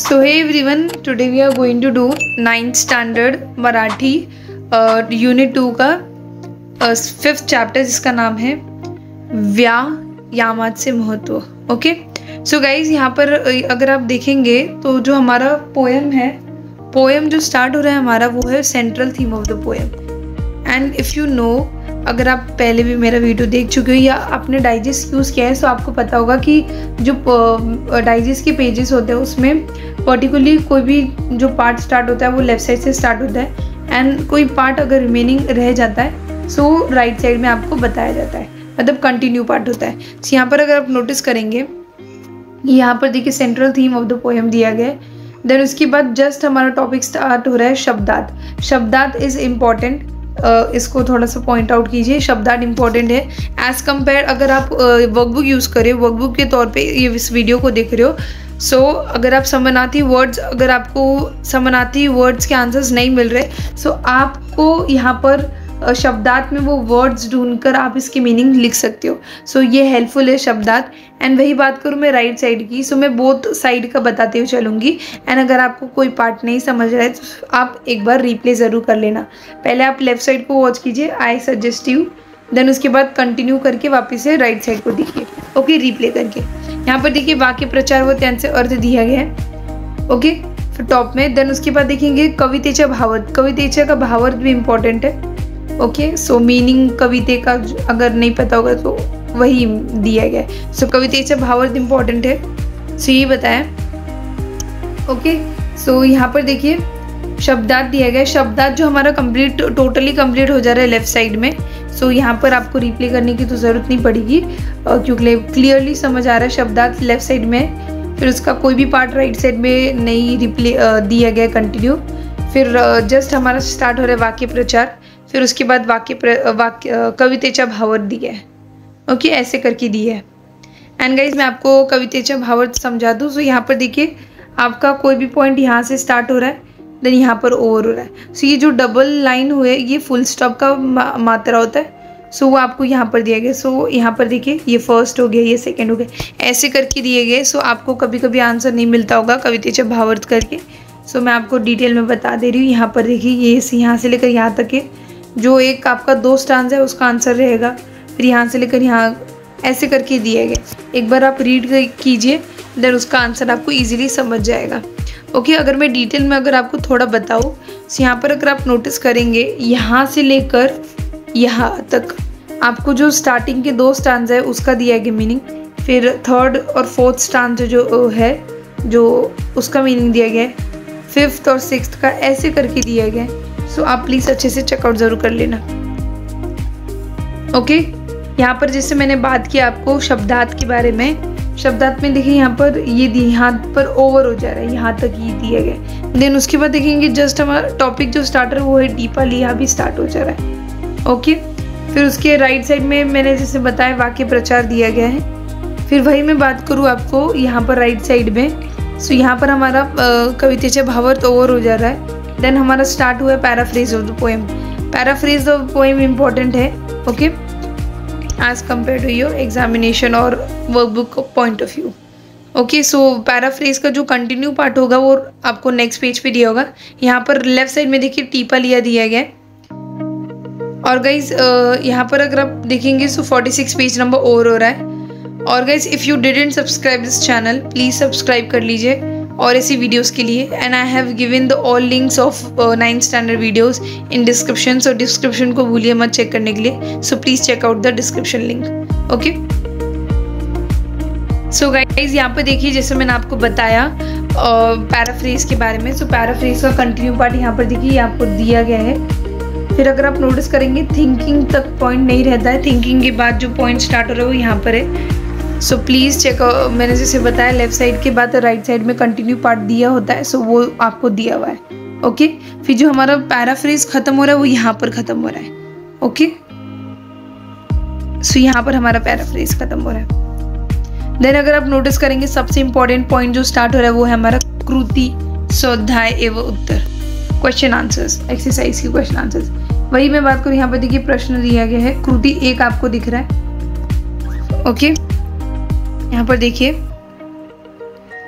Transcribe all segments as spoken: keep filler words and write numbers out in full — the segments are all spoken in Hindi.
So hey everyone, today we are going to do ninth standard Marathi unit two का फिफ्थ चैप्टर जिसका नाम है व्यायामाचे महत्व। ओके सो गाइज, यहाँ पर अगर आप देखेंगे तो जो हमारा पोएम है, पोएम जो स्टार्ट हो रहा है हमारा वो है central theme of the poem. And if you know, अगर आप पहले भी मेरा वीडियो देख चुके हो या आपने डाइजेस्ट यूज़ किया है तो आपको पता होगा कि जो डाइजेस्ट के पेजेस होते हैं उसमें पर्टिकुलरली कोई भी जो पार्ट स्टार्ट होता है वो लेफ़्ट साइड से स्टार्ट होता है एंड कोई पार्ट अगर रिमेनिंग रह जाता है सो राइट साइड में आपको बताया जाता है, मतलब कंटिन्यू पार्ट होता है। so, यहाँ पर अगर आप नोटिस करेंगे, यहाँ पर देखिए central theme of the poem दिया गया है। देन उसके बाद जस्ट हमारा टॉपिक स्टार्ट हो रहा है शब्दार्थ। शब्दार्थ इज़ इम्पॉर्टेंट, Uh, इसको थोड़ा सा पॉइंट आउट कीजिए। शब्दार्थ इंपॉर्टेंट है एज़ कम्पेयर, अगर आप वर्कबुक यूज़ करें, वर्कबुक के तौर पे ये इस वीडियो को देख रहे हो। सो so, अगर आप समानार्थी वर्ड्स, अगर आपको समानार्थी वर्ड्स के आंसर्स नहीं मिल रहे सो so आपको यहाँ पर शब्दार्थ में वो वर्ड्स ढूंढकर आप इसकी मीनिंग लिख सकते हो। सो so, ये हेल्पफुल है शब्दार्थ। एंड वही बात करूँ मैं राइट साइड की, सो so मैं बोथ साइड का बताते हुए चलूँगी। एंड अगर आपको कोई पार्ट नहीं समझ रहा है तो आप एक बार रिप्ले ज़रूर कर लेना। पहले आप लेफ्ट साइड को वॉच कीजिए, आई सजेस्ट यू, देन उसके बाद कंटिन्यू करके वापस से राइट साइड को देखिए। ओके, रिप्ले करके यहाँ पर देखिए वाक्य प्रचार व त्यांचे अर्थ दिया गया है। ओके, फिर टॉप में। देन उसके बाद देखेंगे कवितेचा भावार्थ। कवितेचा का भावार्थ भी इम्पॉर्टेंट है। ओके, सो मीनिंग कविते का अगर नहीं पता होगा तो वही दिया गया है। सो कवितेचा भावार्थ इम्पॉर्टेंट है, सो so, ये बताया। ओके, सो यहाँ पर देखिए शब्दार्थ दिया गया है। शब्दार्थ जो हमारा कंप्लीट टोटली कंप्लीट हो जा रहा है लेफ्ट साइड में। सो so, यहाँ पर आपको रिप्ले करने की तो ज़रूरत नहीं पड़ेगी क्योंकि क्लियरली समझ आ रहा है शब्दार्थ लेफ्ट साइड में। फिर उसका कोई भी पार्ट राइट साइड में नहीं रिप्ले दिया गया कंटिन्यू। फिर जस्ट हमारा स्टार्ट हो रहा है वाक्य प्रचार, फिर उसके बाद वाक्य वाक्य कवितेचा भावार्थ दिया है। ओके, ऐसे करके दिया है। एंड गाइज मैं आपको कवितेचा भावार्थ समझा दूँ। सो यहाँ पर देखिए आपका कोई भी पॉइंट यहाँ से स्टार्ट हो रहा है, देन यहाँ पर ओवर हो रहा है। सो ये जो डबल लाइन हुए ये फुल स्टॉप का मा, मात्रा होता है। सो वो आपको यहाँ पर दिया गया। सो यहाँ पर देखिए ये फर्स्ट हो गया, ये सेकेंड हो गया, ऐसे करके दिए गए। सो आपको कभी कभी आंसर नहीं मिलता होगा कवितेचा भावार्थ करके। सो मैं आपको डिटेल में बता दे रही हूँ। यहाँ पर देखिए ये यहाँ से लेकर यहाँ तक है, जो एक आपका दो स्टांस है उसका आंसर रहेगा। फिर यहाँ से लेकर यहाँ ऐसे करके दिए गए। एक बार आप रीड कीजिए, देन उसका आंसर आपको इजीली समझ जाएगा। ओके, अगर मैं डिटेल में अगर आपको थोड़ा बताऊँ तो यहाँ पर अगर आप नोटिस करेंगे यहाँ से लेकर यहाँ तक आपको जो स्टार्टिंग के दो स्टांस है उसका दिया गया मीनिंग। फिर थर्ड और फोर्थ स्टांस जो है जो उसका मीनिंग दिया गया है। फिफ्थ और सिक्स्थ का ऐसे करके दिया गया है। सो so, आप प्लीज़ अच्छे से चेकआउट ज़रूर कर लेना। ओके, यहाँ पर जैसे मैंने बात की आपको शब्दार्थ के बारे में। शब्दार्थ में देखिए यहाँ पर ये यहाँ पर ओवर हो जा रहा है, यहाँ तक ये दिया गया। देन उसके बाद देखेंगे जस्ट हमारा टॉपिक जो स्टार्टर वो है डीपा लिया भी स्टार्ट हो जा रहा है। ओके, फिर उसके राइट साइड में मैंने जैसे बताया वाक्य प्रचार दिया गया है। फिर वही मैं बात करूँ आपको यहाँ पर राइट साइड में। सो यहाँ पर हमारा कवितेचा भावार्थ ओवर हो जा रहा है। देन हमारा स्टार्ट हुआ है paraphrase of the poem. Paraphrase of poem important है। Okay, as compare to your examination और workbook point of view. Okay, so paraphrase का जो कंटिन्यू पार्ट होगा वो आपको नेक्स्ट पेज पे दिया होगा। यहाँ पर लेफ्ट साइड में देखिए टीपा लिया दिया गया है। और गाइज यहाँ पर अगर आप देखेंगे so forty six page number over हो रहा है। और guys if you didn't subscribe this channel please subscribe कर लीजिए और ऐसी वीडियोस के लिए। And I have given the all links of ninth standard videos in description. So description को भूलिए मत चेक करने के लिए। So please check out the description link. Okay, so guys यहाँ पे देखिए जैसे मैंने आपको बताया पैराफ्रेज uh, के बारे में। सो पैराफ्रेज का कंटिन्यू पार्ट यहाँ पर देखिए आपको दिया गया है। फिर अगर आप नोटिस करेंगे थिंकिंग तक पॉइंट नहीं रहता है, थिंकिंग के बाद जो पॉइंट स्टार्ट हो रहा है वो यहाँ पर है। सो प्लीज़ चेक, मैंने जैसे बताया लेफ्ट साइड के बाद राइट साइड में कंटिन्यू पार्ट दिया होता है। सो so, वो आपको दिया हुआ है। ओके, फिर जो हमारा पैराफ्रेज खत्म हो रहा है वो यहाँ पर खत्म हो रहा है। ओके, सो so, यहाँ पर हमारा पैराफ्रेज खत्म हो रहा है। देन अगर आप नोटिस करेंगे सबसे इंपॉर्टेंट पॉइंट जो स्टार्ट हो रहा है वो है हमारा कृति स्वाध्याय एवं उत्तर, क्वेश्चन आंसर्स, एक्सरसाइज की क्वेश्चन आंसर्स। वही मैं बात करूँ यहाँ पर देखिए प्रश्न दिया गया है, कृति एक आपको दिख रहा है। ओके, यहाँ पर देखिए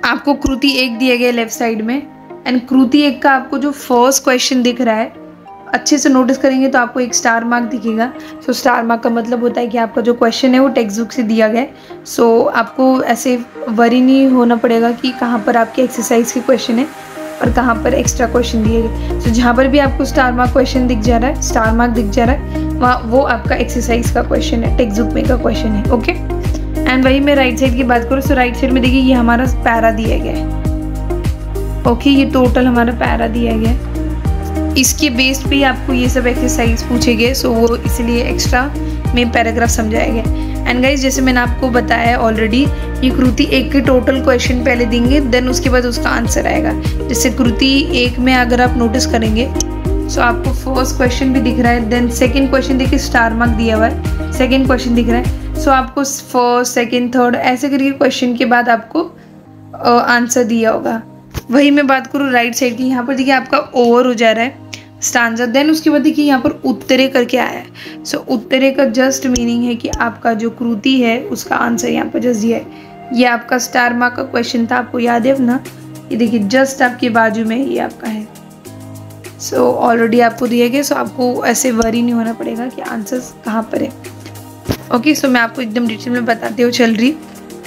आपको कृति एक दिया गया लेफ्ट साइड में, एंड कृति एक का आपको जो फर्स्ट क्वेश्चन दिख रहा है, अच्छे से नोटिस करेंगे तो आपको एक स्टार मार्क दिखेगा। सो so, स्टार मार्क का मतलब होता है कि आपका जो क्वेश्चन है वो टेक्स्ट बुक से दिया गया है। सो so, आपको ऐसे वरी नहीं होना पड़ेगा कि कहाँ पर आपके एक्सरसाइज के क्वेश्चन है और कहाँ पर एक्स्ट्रा क्वेश्चन दिए गए। सो so, जहाँ पर भी आपको स्टार मार्क क्वेश्चन दिख जा रहा है, स्टार मार्क दिख जा रहा है, वहाँ वो आपका एक्सरसाइज का क्वेश्चन है, टेक्स्ट बुक में का क्वेश्चन है। ओके, एंड वही मैं राइट साइड की बात करूँ, सो राइट साइड में देखिए ये हमारा पैरा दिया गया है। ओके, ये टोटल हमारा पैरा दिया गया है, इसके बेस पे आपको ये सब एक्सरसाइज पूछे गए। सो वो इसलिए एक्स्ट्रा में पैराग्राफ समझाया गया। एंड गाइज जैसे मैंने आपको बताया ऑलरेडी, ये कृति एक के टोटल क्वेश्चन पहले देंगे, देन उसके बाद उसका आंसर आएगा। जैसे कृति एक में अगर आप नोटिस करेंगे सो आपको फर्स्ट क्वेश्चन भी दिख रहा है, देन सेकेंड क्वेश्चन देखिए स्टार मार्क दिया हुआ है, सेकेंड क्वेश्चन दिख रहा है। सो आपको फर्स्ट सेकेंड थर्ड ऐसे करके क्वेश्चन के बाद आपको आंसर दिया होगा। वही मैं बात करूँ राइट साइड की, यहाँ पर देखिए आपका ओवर हो जा रहा है स्टांजा, देन उसके बाद देखिए यहाँ पर उत्तरे करके आया है। सो so, उत्तरे का जस्ट मीनिंग है कि आपका जो कृति है उसका आंसर यहाँ पर जस्ट दिया है। ये आपका स्टार मार्क का क्वेश्चन था, आपको याद है ना, ये देखिए जस्ट आपके बाजू में ये आपका है। सो so, ऑलरेडी आपको दिया गया, सो so, आपको ऐसे वरी नहीं होना पड़ेगा कि आंसर कहाँ पर है। ओके okay, सो so मैं आपको एकदम डिटेल में बताते हुए चल रही,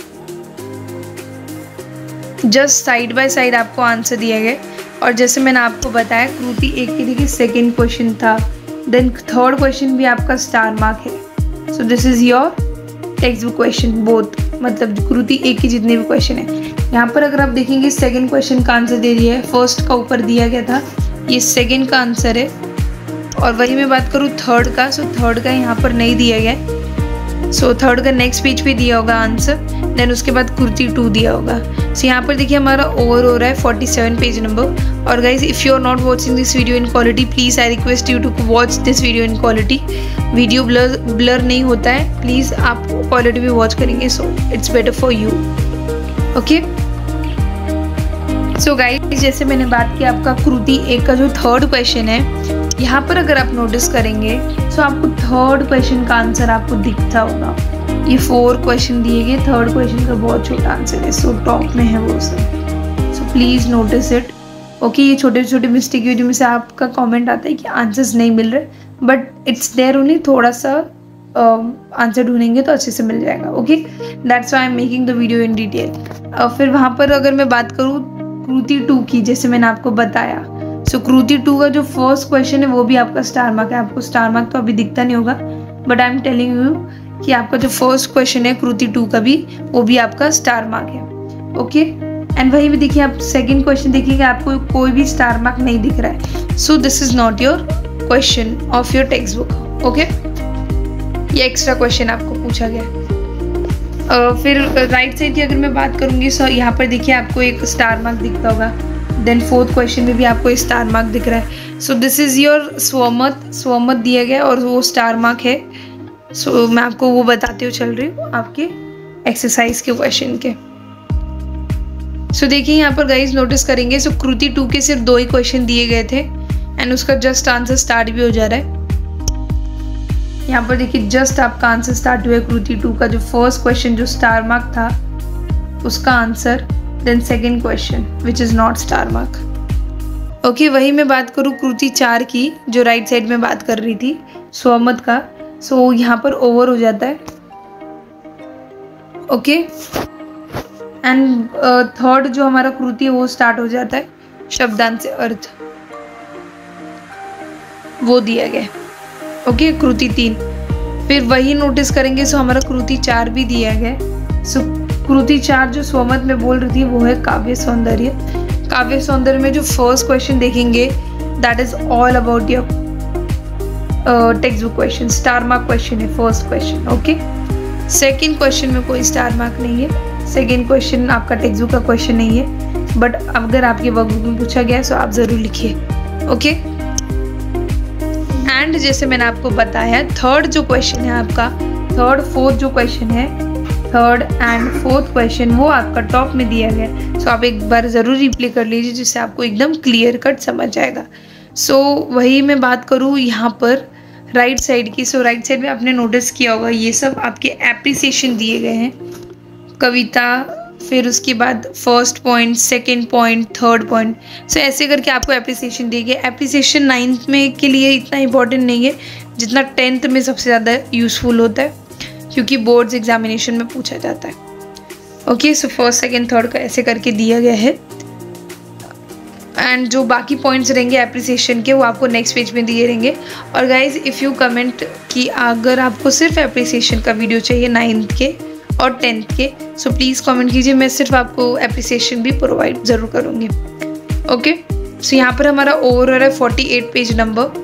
जस्ट साइड बाय साइड आपको आंसर दिया गया। और जैसे मैंने आपको बताया कृति एक के देखिए सेकेंड क्वेश्चन था, देन थर्ड क्वेश्चन भी आपका स्टार मार्क है। So this is your textbook question both, मतलब कृति एक के जितने भी क्वेश्चन है। यहाँ पर अगर आप देखेंगे सेकेंड क्वेश्चन का आंसर दे दिया है, फर्स्ट का ऊपर दिया गया था, ये सेकेंड का आंसर है। और वही मैं बात करूँ थर्ड का, सो थर्ड का यहाँ पर नहीं दिया गया है। सो so, थर्ड का नेक्स्ट पेज पे दिया होगा आंसर, देन उसके बाद कृति टू दिया होगा। सो so, यहाँ पर देखिए हमारा ओवर हो रहा है फोर्टी सेवन पेज नंबर। और guys if you are not watching this video in quality, please I request you to watch this video in quality. Video blur blur नहीं होता है, प्लीज़ आप क्वालिटी भी वॉच करेंगे, so it's better for you. Okay, so guys जैसे मैंने बात की आपका कृति एक का जो थर्ड क्वेश्चन है, यहाँ पर अगर आप नोटिस करेंगे सो आपको थर्ड क्वेश्चन का आंसर आपको दिखता होगा। ये फोर क्वेश्चन दिए गए, थर्ड क्वेश्चन का बहुत छोटा आंसर है, सो टॉप में है वो सब। So please notice it. Okay, ये छोटे छोटे मिस्टेक की वजह से आपका कमेंट आता है कि आंसर्स नहीं मिल रहे, बट इट्स देयर ओनली, थोड़ा सा आंसर uh, ढूंढेंगे तो अच्छे से मिल जाएगा। Okay, that's why I am making the video in detail. फिर वहाँ पर अगर मैं बात करूँ कृति टू की, जैसे मैंने आपको बताया, सो so, कृति टू का जो फर्स्ट क्वेश्चन है वो भी आपका स्टार मार्क है। आपको स्टार मार्क तो अभी दिखता नहीं होगा, but I am telling you कि आपका जो फर्स्ट क्वेश्चन है कृति टू का भी, वो भी आपका स्टार मार्क है। ओके, एंड वही भी देखिए आप सेकंड क्वेश्चन देखिएगा, आपको कोई भी स्टार मार्क नहीं दिख रहा है। So this is not your question of your textbook. Okay, ये एक्स्ट्रा क्वेश्चन आपको पूछा गया। uh, फिर राइट साइड की अगर मैं बात करूँगी, सो यहाँ पर देखिए आपको एक स्टार मार्क दिखता होगा, देन फोर्थ क्वेश्चन में भी आपको स्टार मार्क दिख रहा है। सो दिस इज योर स्वमत, स्वमत दिया गया और वो स्टार मार्क है। सो so, मैं आपको वो बताते हुए चल रही हूँ आपके एक्सरसाइज के क्वेश्चन के। सो so, देखिए यहाँ पर गाइज नोटिस करेंगे, सो so, कृति टू के सिर्फ दो ही क्वेश्चन दिए गए थे एंड उसका जस्ट आंसर स्टार्ट भी हो जा रहा है। यहाँ पर देखिए जस्ट आपका आंसर स्टार्ट हुआ है कृति टू का, जो फर्स्ट क्वेश्चन जो स्टार मार्क था उसका आंसर, then second question which is not star mark. Okay, वही मैं बात करूँ कृति चार की, जो राइट साइड में बात कर रही थी स्वमत का। सो so, यहाँ पर ओवर हो जाता है। ओके, एंड थर्ड जो हमारा कृति है वो स्टार्ट हो जाता है शब्दांश से अर्थ, वो दिया गया। ओके, कृति तीन, फिर वही नोटिस करेंगे, सो so, हमारा कृति चार भी दिया गया। सो so, कृति चार जो स्वमत में बोल रही थी वो है काव्य सौंदर्य। काव्य सौंदर्य में जो फर्स्ट क्वेश्चन देखेंगे that is all about your textbook question, star mark question है first question. Okay, second question में कोई स्टार मार्क नहीं है, सेकंड क्वेश्चन आपका टेक्स्ट बुक का क्वेश्चन नहीं है, बट अगर आपके वर्कबुक में पूछा गया तो आप ज़रूर लिखिए। ओके, एंड जैसे मैंने आपको बताया थर्ड जो क्वेश्चन है आपका, थर्ड फोर्थ जो क्वेश्चन है, थर्ड एंड फोर्थ क्वेश्चन वो आपका टॉप में दिया गया है। सो so, आप एक बार ज़रूर रिप्ले कर लीजिए जिससे आपको एकदम क्लियर कट समझ जाएगा। सो so, वही मैं बात करूँ यहाँ पर राइट साइड की। सो so, राइट साइड में आपने नोटिस किया होगा ये सब आपके एप्रिसिएशन दिए गए हैं, कविता फिर उसके बाद first point, second point, third point. So ऐसे करके आपको एप्रिसिएशन दी गई। एप्रिसिएशन नाइन्थ में के लिए इतना इंपॉर्टेंट नहीं है जितना टेंथ में सबसे ज़्यादा यूज़फुल होता है, क्योंकि बोर्ड्स एग्जामिनेशन में पूछा जाता है। Okay, so first second third का ऐसे करके दिया गया है। एंड जो बाकी पॉइंट्स रहेंगे एप्रिसिएशन के वो आपको नेक्स्ट पेज में दिए रहेंगे। और गाइज इफ़ यू कमेंट कि अगर आपको सिर्फ एप्रिसिएशन का वीडियो चाहिए नाइन्थ के और टेंथ के, सो प्लीज़ कमेंट कीजिए, मैं सिर्फ आपको एप्रिसिएशन भी प्रोवाइड ज़रूर करूँगी। ओके, सो यहाँ पर हमारा ओवर है फोर्टी एट पेज नंबर।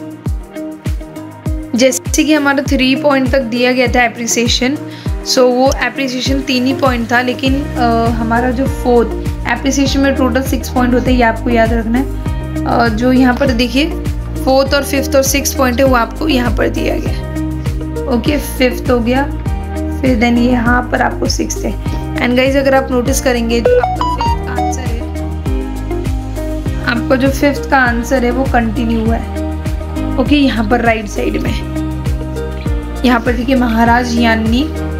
जैसे कि हमारा थ्री पॉइंट तक दिया गया था एप्रिसिएशन, सो वो एप्रिसिएशन तीन ही पॉइंट था, लेकिन आ, हमारा जो फोर्थ एप्रिसिएशन में टोटल सिक्स पॉइंट होते हैं, ये आपको याद रखना है। आ, जो यहाँ पर देखिए फोर्थ और फिफ्थ और सिक्स पॉइंट है वो आपको यहाँ पर दिया गया। ओके, फिफ्थ हो गया, फिर देन यहाँ पर आपको सिक्स है। एंड गाइज अगर आप नोटिस करेंगे जो आपका फिफ्थ का आंसर है, आपका जो फिफ्थ का आंसर है वो कंटिन्यू हुआ है। ओके, यहाँ पर राइट साइड में यहाँ पर देखिए महाराज यानी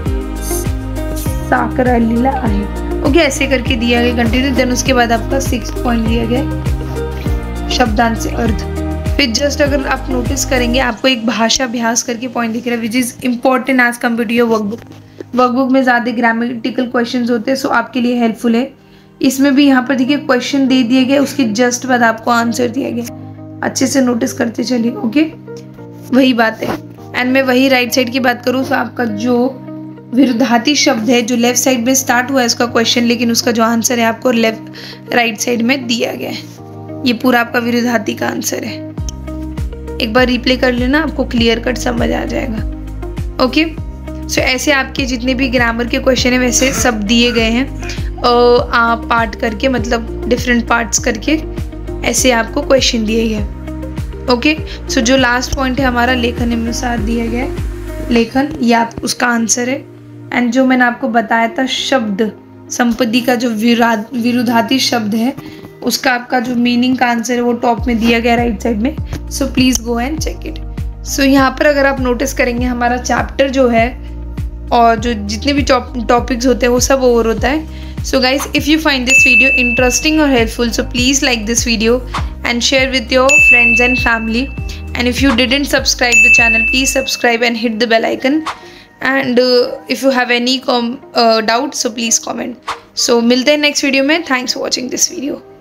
साकरा लीला आहे। ओके, ऐसे करके दिया गया कंटिन्यू। देन उसके बाद आपका सिक्स पॉइंट दिया गया शब्दांश से अर्थ। फिर जस्ट अगर आप नोटिस करेंगे आपको एक भाषा अभ्यास करके पॉइंट दिख रहा है, which is important as compare to your workbook. Workbook में ज़्यादा ग्रामेटिकल क्वेश्चंस होते हैं, सो आपके लिए हेल्पफुल है। इसमें भी यहाँ पर देखिए क्वेश्चन दे दिए गए, उसके जस्ट बाद आपको आंसर दिया गया। अच्छे से नोटिस करते चलिए। ओके, वही बात है। एंड मैं वही राइट साइड की बात करूँ तो आपका जो विरुद्धार्थी शब्द है जो लेफ्ट साइड में स्टार्ट हुआ है उसका क्वेश्चन, लेकिन उसका जो आंसर है आपको लेफ्ट राइट साइड में दिया गया है। ये पूरा आपका विरुद्धार्थी का आंसर है। एक बार रिप्ले कर लेना, आपको क्लियर कट समझ आ जाएगा। ओके, सो ऐसे आपके जितने भी ग्रामर के क्वेश्चन है वैसे सब दिए गए हैं, आप पार्ट करके, मतलब डिफरेंट पार्ट्स करके ऐसे आपको क्वेश्चन दिए गए। ओके, सो जो लास्ट पॉइंट है हमारा लेखन अनुसार दिया गया है। लेखन ये आप उसका आंसर है। एंड जो मैंने आपको बताया था शब्द संपत्ति का जो विरुद्धार्थी शब्द है उसका आपका जो मीनिंग का आंसर है वो टॉप में दिया गया राइट साइड में। So please go and check it. So यहाँ पर अगर आप नोटिस करेंगे हमारा चैप्टर जो है और जो जितने भी टॉपिक्स होते हैं वो सब ओवर होता है। So guys if you find this video interesting और helpful, so please like this video and share with your friends and family. And if you didn't subscribe the channel, please subscribe and hit the bell icon. And uh, if you have any com uh, doubts, so please comment. So मिलते हैं next video में. Thanks for watching this video.